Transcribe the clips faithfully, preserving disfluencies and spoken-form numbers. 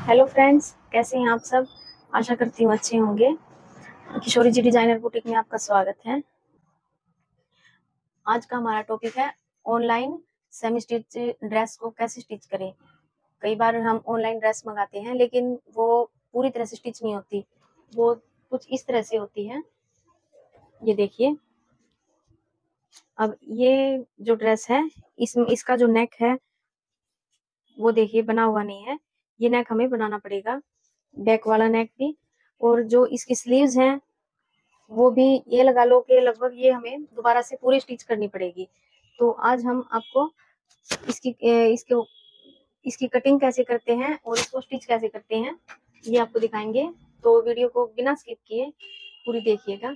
Hello friends, कैसे हैं आप सब। आशा करती हूँ अच्छे होंगे। किशोरी जी डिजाइनर बुटीक में आपका स्वागत है। आज का हमारा टॉपिक है ऑनलाइन सेमी स्टिच ड्रेस को कैसे स्टिच करें। कई बार हम ऑनलाइन ड्रेस मंगाते हैं लेकिन वो पूरी तरह से स्टिच नहीं होती, वो कुछ इस तरह से होती है। ये देखिए, अब ये जो ड्रेस है इसमें इसका जो नेक है वो देखिए बना हुआ नहीं है। ये नेक हमें बनाना पड़ेगा, बैक वाला नेक भी। और जो इसकी स्लीव्स हैं वो भी ये लगा लो कि लगभग ये हमें दोबारा से पूरी स्टिच करनी पड़ेगी। तो आज हम आपको इसकी इसके इसकी कटिंग कैसे करते हैं और इसको स्टिच कैसे करते हैं ये आपको दिखाएंगे। तो वीडियो को बिना स्किप किए पूरी देखिएगा।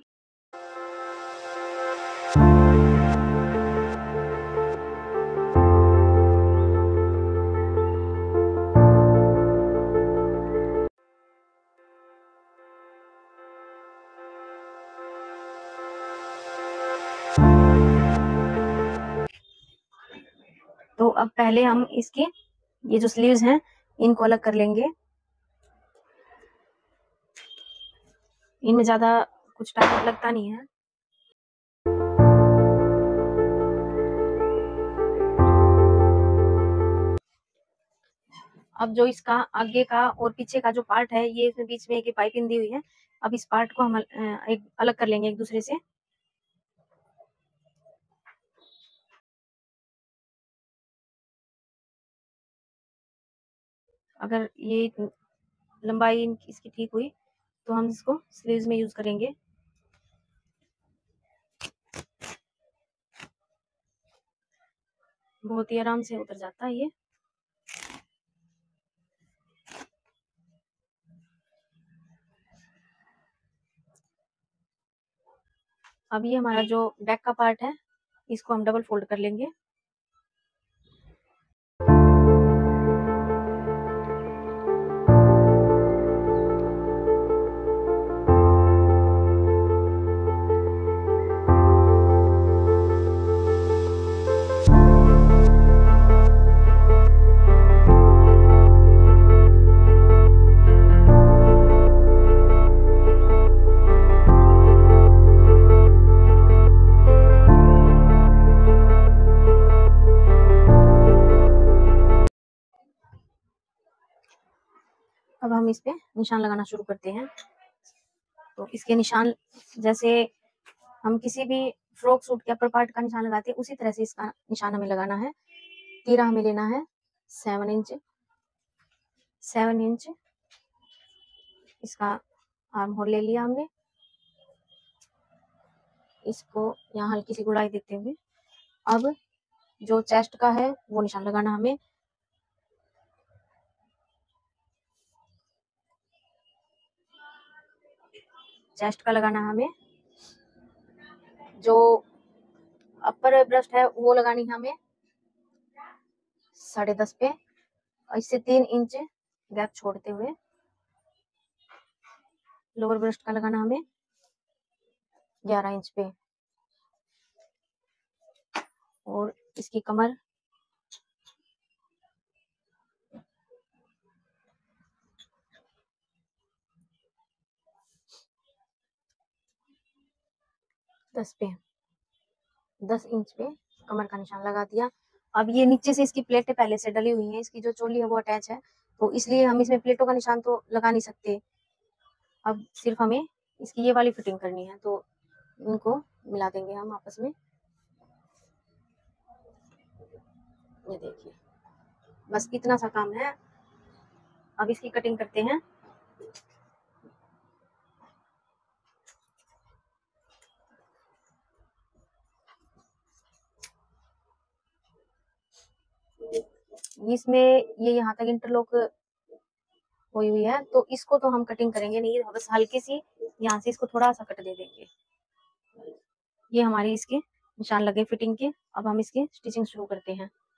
तो अब पहले हम इसकी ये जो स्लीव्स हैं इनको अलग कर लेंगे। इनमें ज्यादा कुछ टाइम लगता नहीं है। अब जो इसका आगे का और पीछे का जो पार्ट है ये इसमें बीच में एक पाइपिंग दी हुई है। अब इस पार्ट को हम एक अलग कर लेंगे एक दूसरे से। अगर ये लंबाई इसकी ठीक हुई तो हम इसको स्लीव्स में यूज करेंगे। बहुत ही आराम से उतर जाता है ये। अब ये हमारा जो बैक का पार्ट है इसको हम डबल फोल्ड कर लेंगे। अब हम इस पे निशान लगाना शुरू करते हैं। तो इसके निशान जैसे हम किसी भी फ्रॉक सूट के अपर पार्ट का निशान लगाते हैं उसी तरह से इसका निशान हमें लगाना है। तीरा हमें लेना है सेवन इंच सेवन इंच इसका आर्म होल ले लिया हमने। इसको यहाँ हल्की सी गुड़ाई देते हुए अब जो चेस्ट का है वो निशान लगाना हमें। चेस्ट का लगाना हमें। जो अपर ब्रेस्ट है वो लगानी है हमें साढ़े दस पे, इससे तीन इंच गैप छोड़ते हुए। लोअर ब्रेस्ट का लगाना हमें ग्यारह इंच पे और इसकी कमर दस पे दस इंच पे कमर का निशान लगा दिया। अब ये नीचे से इसकी प्लेटें पहले से डली हुई हैं, इसकी जो चोली है वो अटैच है तो इसलिए हम इसमें प्लेटों का निशान तो लगा नहीं सकते। अब सिर्फ हमें इसकी ये वाली फिटिंग करनी है तो इनको मिला देंगे हम आपस में। ये देखिए, बस इतना सा काम है। अब इसकी कटिंग करते हैं। इसमें ये यहाँ तक इंटरलॉक हुई हुई है तो इसको तो हम कटिंग करेंगे नहीं, बस हल्की सी यहाँ से इसको थोड़ा सा कट दे देंगे। ये हमारी इसके निशान लगे फिटिंग के। अब हम इसकी स्टिचिंग शुरू करते हैं।